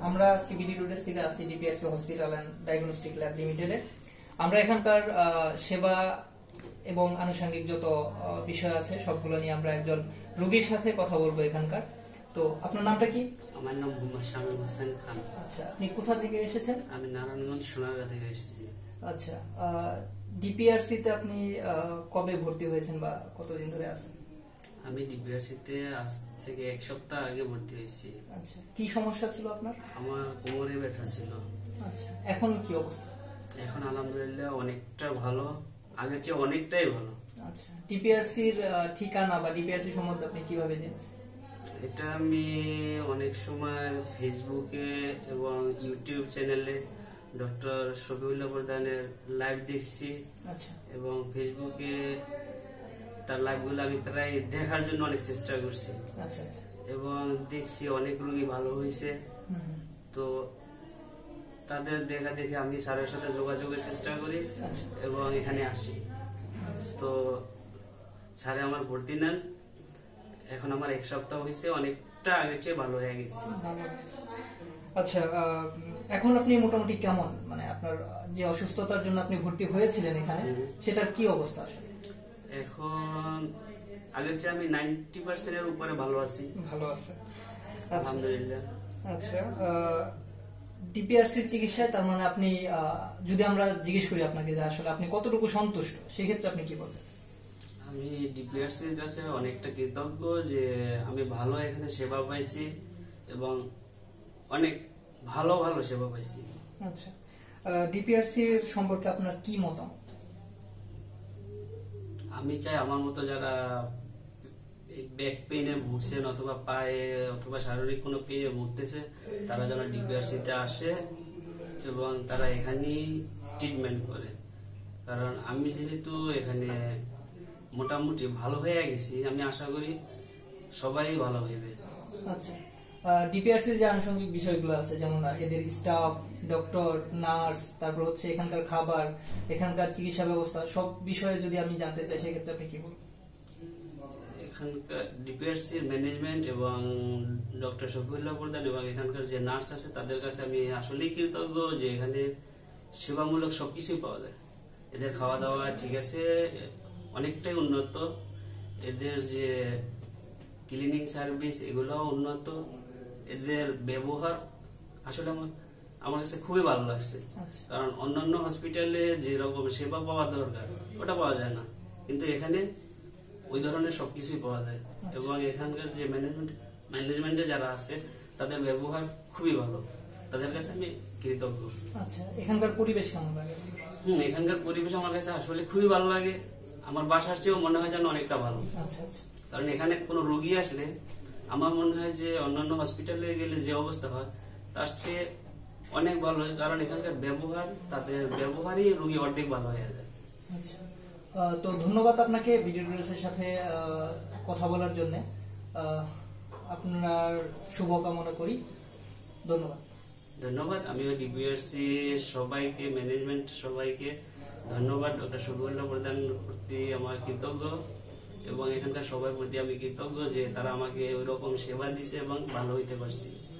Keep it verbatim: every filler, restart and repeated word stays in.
আমরা আজকে বিডি রোডের থেকে আসি DPRC hospital and diagnostic lab লিমিটেডে। আমরা এখানকার সেবা এবং আনুষঙ্গিক যত বিষয় আছে সবগুলো নিয়ে আমরা একজন রোগীর সাথে কথা বলবো এখানকার। তো আপনার নামটা কি? আমার নাম মোহাম্মদ শামীম হোসেন খান। আচ্ছা, আপনি কোথা থেকে এসেছেন? আমি নারায়ণগঞ্জ সোনারগাঁ থেকে এসেছি। আচ্ছা, ডিপিআরসি তে আপনি কবে ভর্তি হয়েছেন বা কতদিন ধরে আছেন? আমি ডিপিআরসি তে আজ থেকে এক সপ্তাহ আগে ভর্তি হয়েছি। আচ্ছা, কি সমস্যা ছিল আপনার? আমার কোমরে ব্যথা ছিল। আচ্ছা, এখন কি অবস্থা? এখন আলহামদুলিল্লাহ অনেকটা ভালো, আগের চেয়ে অনেকটাই ভালো। আচ্ছা, ডিপিআরসির ঠিকানা বা ডিপিআরসি সম্বন্ধে আপনি কিভাবে জেনেছেন? এটা আমি অনেক সময় ফেসবুকে এবং ইউটিউব চ্যানেলে ডক্টর শফিউল্লাহ প্রধানের লাইভ দেখছি। আচ্ছা, এবং ফেসবুকে তার লাইভগুলো আমি প্রায় দেখার জন্য অনেক চেষ্টা করছি। আচ্ছা আচ্ছা, এবং দেখছি অনেক রোগী ভালো হয়েছে। তো তাদের দেখা দেখে আমি স্যারের সাথে যোগাযোগের চেষ্টা করি এবং এখানে আসি। তো স্যারে আমার ভর্তি নেন, এখন আমার এক সপ্তাহ হয়েছে, অনেকটা আগের চেয়ে ভালো হয়ে গেছে। আচ্ছা, এখন আপনি মোটামুটি কেমন, মানে আপনার যে অসুস্থতার জন্য আপনি ভর্তি হয়েছিলেন এখানে সেটার কি অবস্থা আসলে? এখন আগের চেয়ে আমি নাইনটি পার্সেন্ট এর উপরে ভালো আছি। ভালো আছে, আলহামদুলিল্লাহ। আচ্ছা, ডিপিআরসির চিকিৎসায় তার মানে আপনি যদি আমরা জিজ্ঞেস করি আপনাকে যে আসলে আপনি কতটুকু সন্তুষ্ট, সেক্ষেত্রে আপনি কি বলবেন? আমি ডিপিআরসির কাছে অনেকটা কৃতজ্ঞ যে আমি ভালো এখানে সেবা পাইছি এবং অনেক ভালো ভালো সেবা পাইছি। আচ্ছা, ডিপিআরসির সম্পর্কে আপনার কি মতামত? আমি চাই আমার মতো যারা ব্যাক পেইনে ভুগছেন অথবা পায়ে অথবা শারীরিক কোনো পেইনে ভুগতেছে তারা যেন ডিপিআরসি তে আসে এবং তারা এখানেই ট্রিটমেন্ট করে। কারণ আমি যেহেতু এখানে মোটামুটি ভালো হয়ে গেছি, আমি আশা করি সবাই ভালো হইবে। আচ্ছা, ডিপিআরসির যে আনুষঙ্গিক বিষয়গুলো আছে যেমন এদের স্টাফ, ডক্টর, নার্স, তারপর হচ্ছে এখানকার খাবার, এখানকার চিকিৎসা ব্যবস্থা, সব বিষয়ে যদি আমি জানতে চাই সেক্ষেত্রে আপনি কি বলবেন? এখানকার ডিপিআরসির ম্যানেজমেন্ট এবং ডক্টর শফিউল্লাহ প্রধান এবং এখানকার যে নার্স আছে তাদের কাছে আমি আসলেই কৃতজ্ঞ যে এখানে সেবামূলক সবকিছুই পাওয়া যায়। এদের খাওয়া দাওয়া ঠিক আছে, অনেকটাই উন্নত। এদের যে ক্লিনিং সার্ভিস এগুলোও উন্নত। এদের ব্যবহার আসলে আমার আমার কাছে খুবই ভালো লাগছে। কারণ অন্যান্য হসপিটালে যেরকম সেবা পাওয়া দরকার ওটা পাওয়া যায় না, কিন্তু এখানে ওই ধরনের সবকিছুই পাওয়া যায়। এবং এখানকার যে ম্যানেজমেন্ট ম্যানেজমেন্টে যারা আছে তাদের ব্যবহার খুবই ভালো, তাদের কাছে আমি কৃতজ্ঞ। আচ্ছা, এখানকার পরিবেশ কেমন লাগে? হম এখানকার পরিবেশ আমার কাছে আসলে খুবই ভালো লাগে। আমার বাসার চেয়েও মনে হয় যেন অনেকটা ভালো। আচ্ছা আচ্ছা, কারণ এখানে কোনো রোগী আসলে আমার মনে হয় যে অন্যান্য হসপিটালে গেলে যে অবস্থা হয় তার চেয়ে অনেক ভালো হয়। কারণ এখানকার ব্যবহার, তাদের ব্যবহারই রোগী অর্ধেক ভালো হয়ে যায়। আচ্ছা, তো ধন্যবাদ আপনাকে ভিডিও ড্রেসের সাথে কথা বলার জন্য। আপনার শুভকামনা করি। ধন্যবাদ। ধন্যবাদ। আমিও ডিপিআরসি সবাইকে, ম্যানেজমেন্ট সবাইকে ধন্যবাদ। ডক্টর শফিউল্লাহ প্রধানের প্রতি আমার কৃতজ্ঞ এবং এখানকার সবার প্রতি আমি কৃতজ্ঞ যে তারা আমাকে ওই রকম সেবা দিছে এবং ভালো হইতে পারছি।